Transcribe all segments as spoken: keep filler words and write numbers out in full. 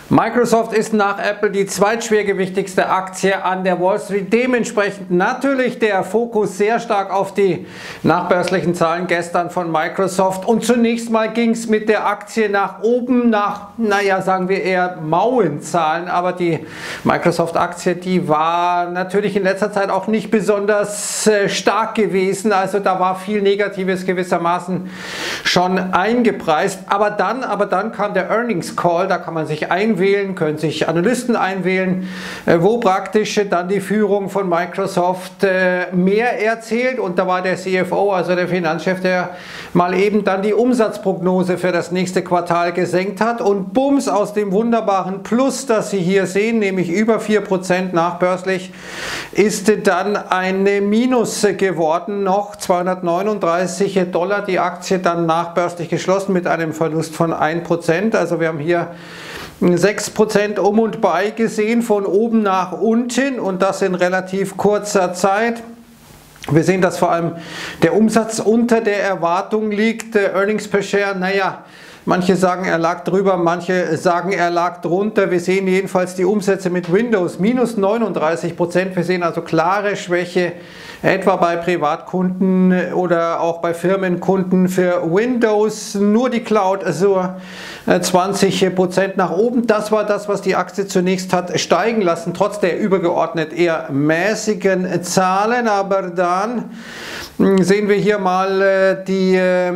Microsoft ist nach Apple die zweitschwergewichtigste Aktie an der Wall Street. Dementsprechend natürlich der Fokus sehr stark auf die nachbörslichen Zahlen gestern von Microsoft. Und zunächst mal ging es mit der Aktie nach oben, nach, naja, sagen wir eher Mauenzahlen. Aber die Microsoft-Aktie, die war natürlich in letzter Zeit auch nicht besonders äh, stark gewesen. Also da war viel Negatives gewissermaßen schon eingepreist. Aber dann, aber dann kam der Earnings Call, da kann man sich einwählen. Wählen, können sich Analysten einwählen, wo praktisch dann die Führung von Microsoft mehr erzählt, und da war der C F O, also der Finanzchef, der mal eben dann die Umsatzprognose für das nächste Quartal gesenkt hat, und bums, aus dem wunderbaren Plus, das Sie hier sehen, nämlich über vier Prozent nachbörslich, ist dann ein Minus geworden, noch zweihundertneununddreißig Dollar die Aktie dann nachbörslich geschlossen mit einem Verlust von ein Prozent. Also wir haben hier sechs Prozent um und bei gesehen, von oben nach unten, und das in relativ kurzer Zeit. Wir sehen, dass vor allem der Umsatz unter der Erwartung liegt. Earnings per Share, naja, manche sagen, er lag drüber, manche sagen, er lag drunter. Wir sehen jedenfalls die Umsätze mit Windows minus neununddreißig Prozent. Wir sehen also klare Schwäche, etwa bei Privatkunden oder auch bei Firmenkunden für Windows. Nur die Cloud, also zwanzig Prozent nach oben. Das war das, was die Aktie zunächst hat steigen lassen, trotz der übergeordnet eher mäßigen Zahlen. Aber dann sehen wir hier mal die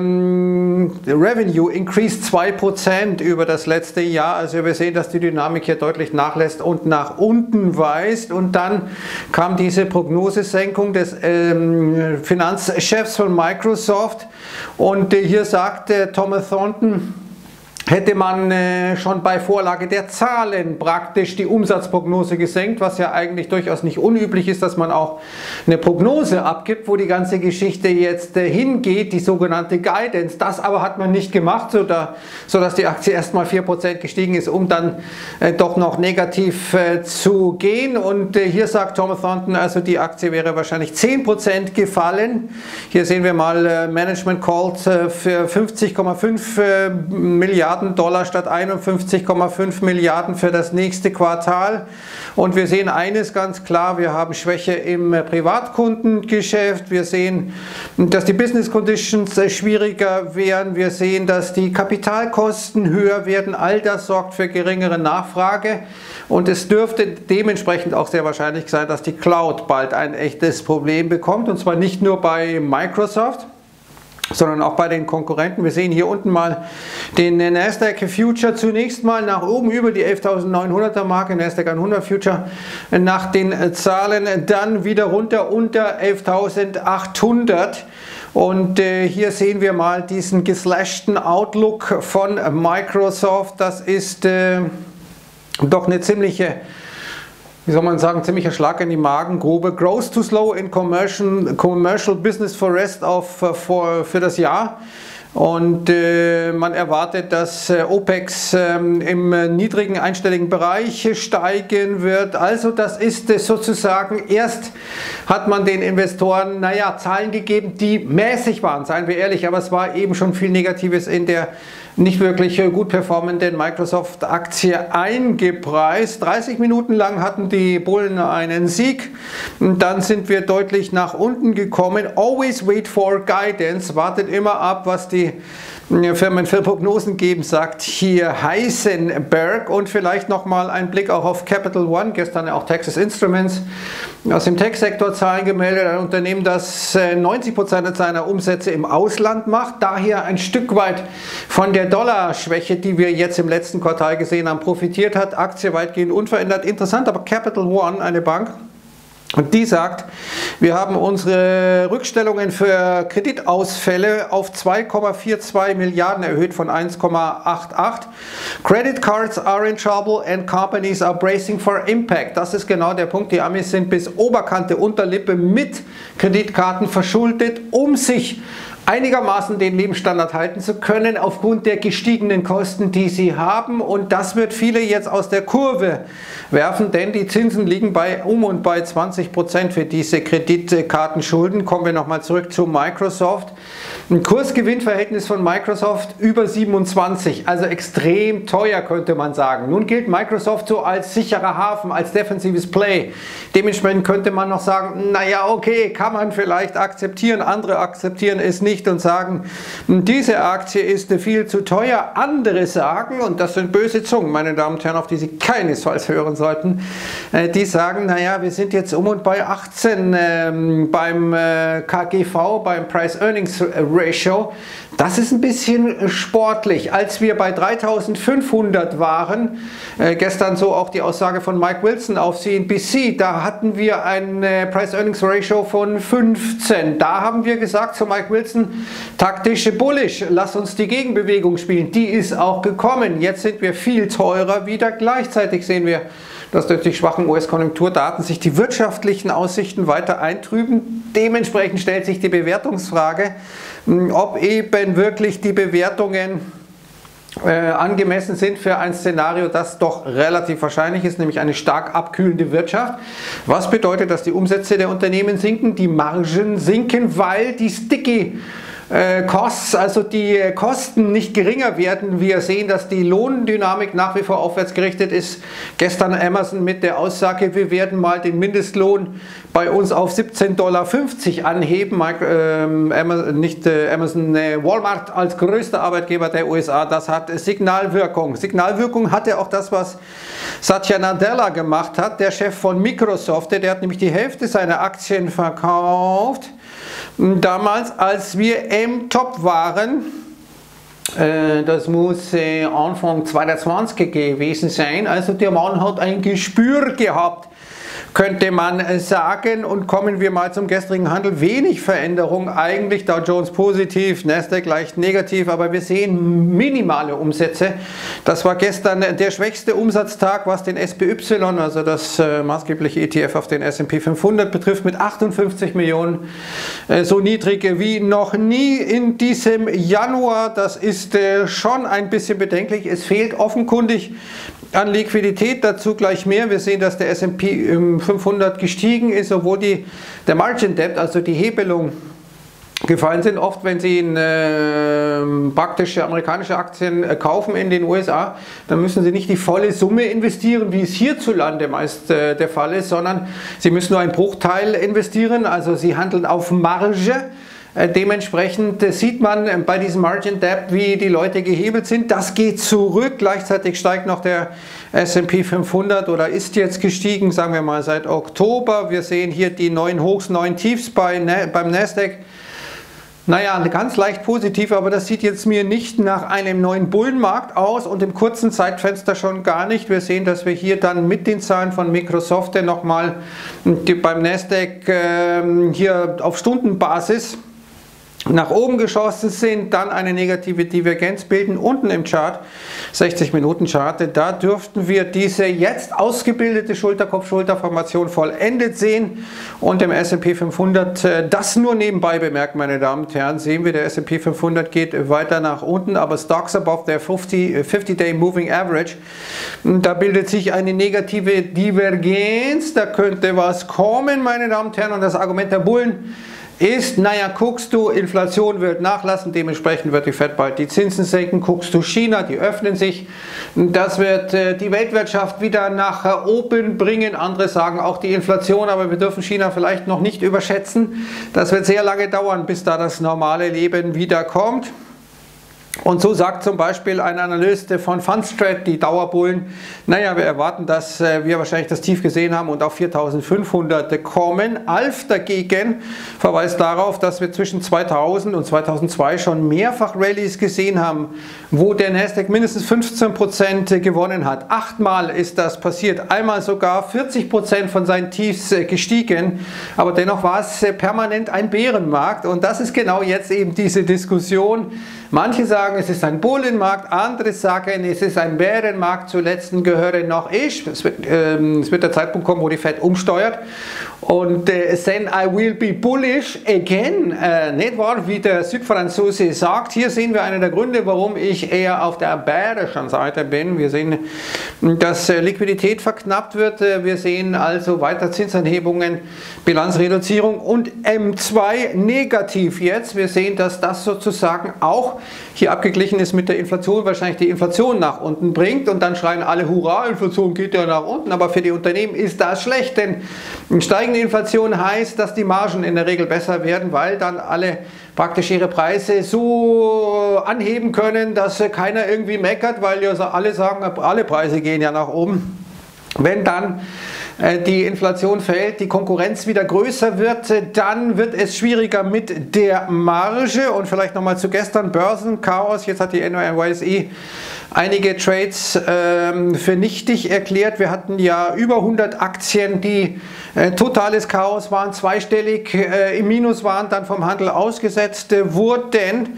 ähm, Revenue increased zwei Prozent über das letzte Jahr. Also wir sehen, dass die Dynamik hier deutlich nachlässt und nach unten weist. Und dann kam diese Prognosesenkung des ähm, Finanzchefs von Microsoft. Und äh, hier sagte Thomas Thornton, hätte man äh, schon bei Vorlage der Zahlen praktisch die Umsatzprognose gesenkt, was ja eigentlich durchaus nicht unüblich ist, dass man auch eine Prognose abgibt, wo die ganze Geschichte jetzt äh, hingeht, die sogenannte Guidance. Das aber hat man nicht gemacht, so da, sodass die Aktie erstmal vier Prozent gestiegen ist, um dann äh, doch noch negativ äh, zu gehen. Und äh, hier sagt Thomas Thornton, also die Aktie wäre wahrscheinlich zehn Prozent gefallen. Hier sehen wir mal äh, Management Calls äh, für fünfzig Komma fünf äh, Milliarden Dollar statt einundfünfzig Komma fünf Milliarden für das nächste Quartal. Und wir sehen eines ganz klar, wir haben Schwäche im Privatkundengeschäft. Wir sehen, dass die Business Conditions schwieriger werden. Wir sehen, dass die Kapitalkosten höher werden. All das sorgt für geringere Nachfrage. Und es dürfte dementsprechend auch sehr wahrscheinlich sein, dass die Cloud bald ein echtes Problem bekommt. Und zwar nicht nur bei Microsoft, sondern auch bei den Konkurrenten. Wir sehen hier unten mal den Nasdaq Future zunächst mal nach oben über die elftausendneunhunderter Marke, Nasdaq hundert Future nach den Zahlen, dann wieder runter unter elftausendachthundert. Und äh, hier sehen wir mal diesen geslashten Outlook von Microsoft. Das ist äh, doch eine ziemliche, wie soll man sagen, ziemlicher Schlag in die Magengrube. Growth too slow in commercial, commercial business for rest of, uh, for, für das Jahr. Und äh, man erwartet, dass äh, OPEX äh, im äh, niedrigen einstelligen Bereich steigen wird. Also das ist äh, sozusagen, erst hat man den Investoren, naja, Zahlen gegeben, die mäßig waren, seien wir ehrlich, aber es war eben schon viel Negatives in der nicht wirklich gut performenden Microsoft-Aktie eingepreist. dreißig Minuten lang hatten die Bullen einen Sieg. Und dann sind wir deutlich nach unten gekommen. Always wait for guidance. Wartet immer ab, was die Firmen für Prognosen geben, sagt hier Heisenberg. Und vielleicht nochmal ein Blick auch auf Capital One. Gestern auch Texas Instruments aus dem Tech-Sektor Zahlen gemeldet. Ein Unternehmen, das neunzig Prozent seiner Umsätze im Ausland macht. Daher ein Stück weit von der Dollarschwäche, die wir jetzt im letzten Quartal gesehen haben, profitiert hat. Aktie weitgehend unverändert. Interessant, aber Capital One, eine Bank, und die sagt, wir haben unsere Rückstellungen für Kreditausfälle auf zwei Komma zweiundvierzig Milliarden erhöht von eins Komma achtundachtzig. Credit cards are in trouble and companies are bracing for impact. Das ist genau der Punkt. Die Amis sind bis Oberkante Unterlippe mit Kreditkarten verschuldet, um sich einigermaßen den Lebensstandard halten zu können aufgrund der gestiegenen Kosten, die sie haben, und das wird viele jetzt aus der Kurve werfen, denn die Zinsen liegen bei um und bei zwanzig Prozent für diese Kreditkartenschulden. Kommen wir nochmal zurück zu Microsoft. Ein Kursgewinnverhältnis von Microsoft über siebenundzwanzig, also extrem teuer, könnte man sagen. Nun gilt Microsoft so als sicherer Hafen, als defensives Play. Dementsprechend könnte man noch sagen, naja, okay, kann man vielleicht akzeptieren, andere akzeptieren es nicht und sagen, diese Aktie ist viel zu teuer. Andere sagen, und das sind böse Zungen, meine Damen und Herren, auf die Sie keinesfalls hören sollten, die sagen, naja, wir sind jetzt um und bei achtzehn ähm, beim äh, K G V, beim Price-Earnings-Ratio. Das ist ein bisschen sportlich. Als wir bei dreitausendfünfhundert waren, äh, gestern so auch die Aussage von Mike Wilson auf C N B C, da hatten wir ein äh, Price-Earnings-Ratio von fünfzehn. Da haben wir gesagt zu Mike Wilson, taktische Bullish, lass uns die Gegenbewegung spielen. Die ist auch gekommen. Jetzt sind wir viel teurer wieder. Gleichzeitig sehen wir, dass durch die schwachen U S-Konjunkturdaten sich die wirtschaftlichen Aussichten weiter eintrüben. Dementsprechend stellt sich die Bewertungsfrage, ob eben wirklich die Bewertungen äh, angemessen sind für ein Szenario, das doch relativ wahrscheinlich ist, nämlich eine stark abkühlende Wirtschaft. Was bedeutet, dass die Umsätze der Unternehmen sinken, die Margen sinken, weil die Sticky Costs, also die Kosten nicht geringer werden. Wir sehen, dass die Lohndynamik nach wie vor aufwärts gerichtet ist. Gestern Amazon mit der Aussage, wir werden mal den Mindestlohn bei uns auf siebzehn Dollar fünfzig anheben. Ähm, Amazon, nicht äh, Amazon, äh, Walmart als größter Arbeitgeber der U S A, das hat Signalwirkung. Signalwirkung hatte auch das, was Satya Nadella gemacht hat, der Chef von Microsoft. Der hat nämlich die Hälfte seiner Aktien verkauft. Damals, als wir im Top waren, äh, das muss äh, Anfang zweitausendzwanzig gewesen sein, also der Mann hat ein Gespür gehabt, könnte man sagen. Und kommen wir mal zum gestrigen Handel. Wenig Veränderung eigentlich, Dow Jones positiv, Nasdaq leicht negativ, aber wir sehen minimale Umsätze. Das war gestern der schwächste Umsatztag, was den S P Y, also das äh, maßgebliche E T F auf den S und P fünfhundert betrifft, mit achtundfünfzig Millionen, äh, so niedrig wie noch nie in diesem Januar. Das ist äh, schon ein bisschen bedenklich. Es fehlt offenkundig an Liquidität, dazu gleich mehr. Wir sehen, dass der S und P fünfhundert gestiegen ist, obwohl die, der Margin Debt, also die Hebelung, gefallen sind. Oft, wenn Sie in, äh, praktische amerikanische Aktien äh, kaufen in den U S A, dann müssen Sie nicht die volle Summe investieren, wie es hierzulande meist äh, der Fall ist, sondern Sie müssen nur einen Bruchteil investieren, also Sie handeln auf Marge. Dementsprechend sieht man bei diesem Margin Debt, wie die Leute gehebelt sind. Das geht zurück. Gleichzeitig steigt noch der S und P fünfhundert oder ist jetzt gestiegen, sagen wir mal seit Oktober. Wir sehen hier die neuen Hochs, neuen Tiefs bei, beim Nasdaq. Naja, ganz leicht positiv, aber das sieht jetzt mir nicht nach einem neuen Bullenmarkt aus und im kurzen Zeitfenster schon gar nicht. Wir sehen, dass wir hier dann mit den Zahlen von Microsoft nochmal beim Nasdaq äh, hier auf Stundenbasis nach oben geschossen sind, dann eine negative Divergenz bilden. Unten im Chart, sechzig Minuten Chart, da dürften wir diese jetzt ausgebildete Schulterkopf-Schulterformation vollendet sehen. Und im S und P fünfhundert, das nur nebenbei bemerkt, meine Damen und Herren, sehen wir, der S und P fünfhundert geht weiter nach unten, aber Stocks above der fifty day Moving Average. Da bildet sich eine negative Divergenz, da könnte was kommen, meine Damen und Herren, und das Argument der Bullen ist, naja, guckst du, Inflation wird nachlassen, dementsprechend wird die Fed bald die Zinsen senken. Guckst du China, die öffnen sich, das wird äh, die Weltwirtschaft wieder nach oben bringen. Andere sagen auch die Inflation, aber wir dürfen China vielleicht noch nicht überschätzen. Das wird sehr lange dauern, bis da das normale Leben wieder kommt. Und so sagt zum Beispiel ein Analyst von Fundstrat, die Dauerbullen, naja, wir erwarten, dass wir wahrscheinlich das Tief gesehen haben und auf viertausendfünfhundert kommen. Alf dagegen verweist darauf, dass wir zwischen zweitausend und zweitausendzwei schon mehrfach Rallyes gesehen haben, wo der Nasdaq mindestens fünfzehn Prozent gewonnen hat. Achtmal ist das passiert, einmal sogar vierzig Prozent von seinen Tiefs gestiegen, aber dennoch war es permanent ein Bärenmarkt und das ist genau jetzt eben diese Diskussion. Manche sagen, es ist ein Bullenmarkt, andere sagen, es ist ein Bärenmarkt. Zuletzt gehöre noch ich. Es wird, ähm, es wird der Zeitpunkt kommen, wo die Fed umsteuert. Und äh, then I will be bullish again, äh, nicht wahr, wie der Südfranzose sagt. Hier sehen wir einen der Gründe, warum ich eher auf der bärischen Seite bin. Wir sehen, dass äh, Liquidität verknappt wird. Äh, wir sehen also weiter Zinsanhebungen, Bilanzreduzierung und M zwei negativ jetzt. Wir sehen, dass das sozusagen auch hier abgeglichen ist mit der Inflation, wahrscheinlich die Inflation nach unten bringt. Und dann schreien alle, hurra, Inflation geht ja nach unten. Aber für die Unternehmen ist das schlecht, denn steigende Inflation heißt, dass die Margen in der Regel besser werden, weil dann alle praktisch ihre Preise so anheben können, dass keiner irgendwie meckert, weil ja alle sagen, alle Preise gehen ja nach oben. Wenn dann die Inflation fällt, die Konkurrenz wieder größer wird, dann wird es schwieriger mit der Marge. Und vielleicht nochmal zu gestern, Börsenchaos. Jetzt hat die N Y S E einige Trades ähm, für nichtig erklärt. Wir hatten ja über hundert Aktien, die äh, totales Chaos waren, zweistellig äh, im Minus waren, dann vom Handel ausgesetzt äh, wurden.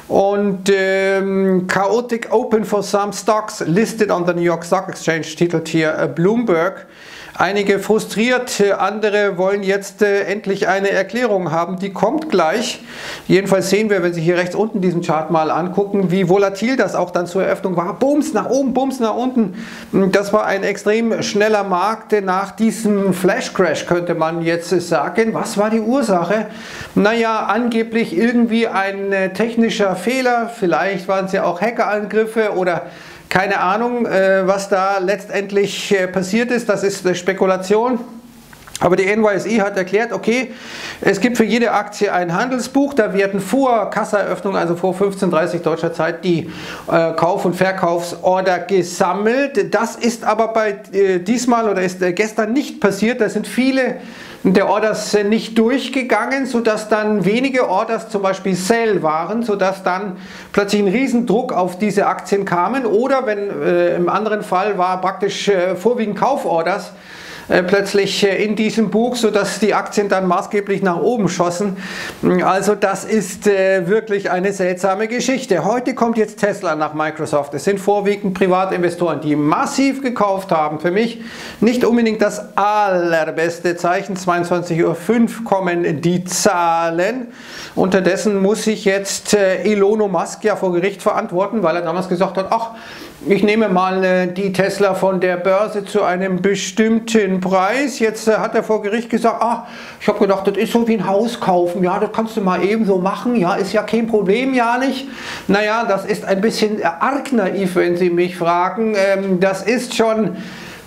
Und ähm, Chaotic Open for some stocks listed on the New York Stock Exchange, titelt hier äh, Bloomberg. Einige frustriert, andere wollen jetzt äh, endlich eine Erklärung haben, die kommt gleich. Jedenfalls sehen wir, wenn Sie hier rechts unten diesen Chart mal angucken, wie volatil das auch dann zur Eröffnung war. Bums nach oben, Bums nach unten. Das war ein extrem schneller Markt nach diesem Flash Crash, könnte man jetzt sagen. Was war die Ursache? Naja, angeblich irgendwie ein äh, technischer Fehler, vielleicht waren es ja auch Hackerangriffe oder keine Ahnung, was da letztendlich passiert ist, das ist eine Spekulation. Aber die N Y S E hat erklärt, okay, es gibt für jede Aktie ein Handelsbuch, da werden vor Kassaeröffnung, also vor fünfzehn Uhr dreißig deutscher Zeit, die äh, Kauf- und Verkaufsorder gesammelt. Das ist aber bei äh, diesmal oder ist äh, gestern nicht passiert. Da sind viele der Orders äh, nicht durchgegangen, sodass dann wenige Orders zum Beispiel Sell waren, sodass dann plötzlich ein Riesendruck auf diese Aktien kamen. Oder wenn äh, im anderen Fall war praktisch äh, vorwiegend Kauforders plötzlich in diesem Buch, sodass die Aktien dann maßgeblich nach oben schossen. Also das ist äh, wirklich eine seltsame Geschichte. Heute kommt jetzt Tesla nach Microsoft. Es sind vorwiegend Privatinvestoren, die massiv gekauft haben. Für mich nicht unbedingt das allerbeste Zeichen. zweiundzwanzig Uhr fünf kommen die Zahlen. Unterdessen muss sich jetzt äh, Elon Musk ja vor Gericht verantworten, weil er damals gesagt hat, ach, ich nehme mal äh, die Tesla von der Börse zu einem bestimmten Preis. Jetzt äh, hat er vor Gericht gesagt, ah, ich habe gedacht, das ist so wie ein Haus kaufen. Ja, das kannst du mal eben so machen. Ja, ist ja kein Problem, ja nicht. Naja, das ist ein bisschen arg naiv, wenn Sie mich fragen. Ähm, das ist schon...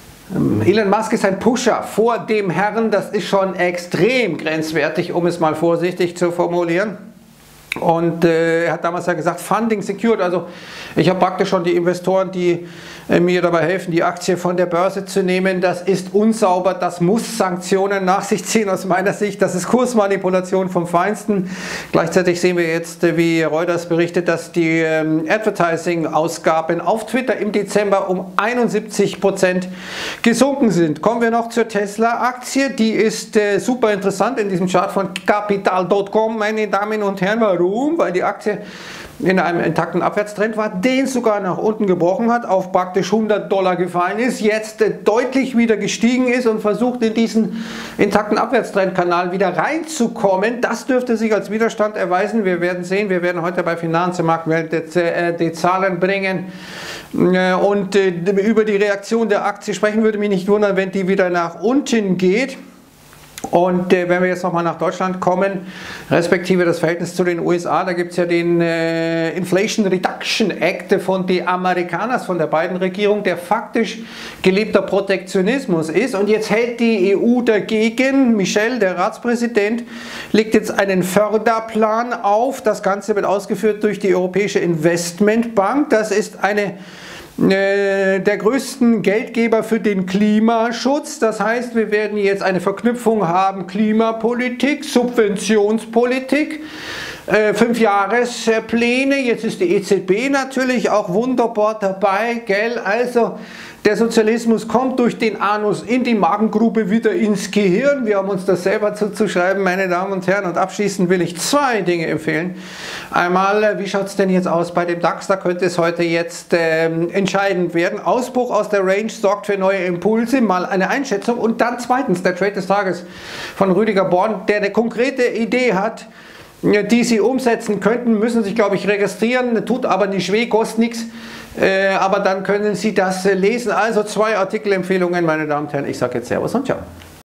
Elon Musk ist ein Pusher vor dem Herrn. Das ist schon extrem grenzwertig, um es mal vorsichtig zu formulieren. Und äh, er hat damals ja gesagt, Funding secured, also ich habe praktisch schon die Investoren, die äh, mir dabei helfen, die Aktie von der Börse zu nehmen. Das ist unsauber, das muss Sanktionen nach sich ziehen aus meiner Sicht. Das ist Kursmanipulation vom Feinsten. Gleichzeitig sehen wir jetzt, äh, wie Reuters berichtet, dass die ähm, Advertising-Ausgaben auf Twitter im Dezember um einundsiebzig Prozent gesunken sind. Kommen wir noch zur Tesla-Aktie. Die ist äh, super interessant in diesem Chart von Capital Punkt com, meine Damen und Herren. Warum? Weil die Aktie in einem intakten Abwärtstrend war, den sogar nach unten gebrochen hat, auf praktisch hundert Dollar gefallen ist, jetzt deutlich wieder gestiegen ist und versucht in diesen intakten Abwärtstrendkanal wieder reinzukommen. Das dürfte sich als Widerstand erweisen. Wir werden sehen, wir werden heute bei Finanzmarktwelt die Zahlen bringen und über die Reaktion der Aktie sprechen. Würde mich nicht wundern, wenn die wieder nach unten geht. Und äh, wenn wir jetzt nochmal nach Deutschland kommen, respektive das Verhältnis zu den U S A, da gibt es ja den äh, Inflation Reduction Act von den Amerikanern, von der Biden-Regierung, der faktisch gelebter Protektionismus ist. Und jetzt hält die E U dagegen. Michel, der Ratspräsident, legt jetzt einen Förderplan auf. Das Ganze wird ausgeführt durch die Europäische Investmentbank. Das ist eine der größten Geldgeber für den Klimaschutz. Das heißt, wir werden jetzt eine Verknüpfung haben, Klimapolitik, Subventionspolitik. äh, Fünfjahrespläne. Jetzt ist die E Z B natürlich auch wunderbar dabei, gell? Also der Sozialismus kommt durch den Anus in die Magengrube wieder ins Gehirn. Wir haben uns das selber zuzuschreiben, meine Damen und Herren. Und abschließend will ich zwei Dinge empfehlen. Einmal, wie schaut es denn jetzt aus bei dem DAX? Da könnte es heute jetzt ähm, entscheidend werden. Ausbruch aus der Range sorgt für neue Impulse, mal eine Einschätzung. Und dann zweitens der Trade des Tages von Rüdiger Born, der eine konkrete Idee hat, die Sie umsetzen könnten, müssen sich, glaube ich, registrieren, tut aber nicht weh, kostet nichts. Äh, aber dann können Sie das äh, lesen. Also zwei Artikelempfehlungen, meine Damen und Herren. Ich sage jetzt Servus und Ciao.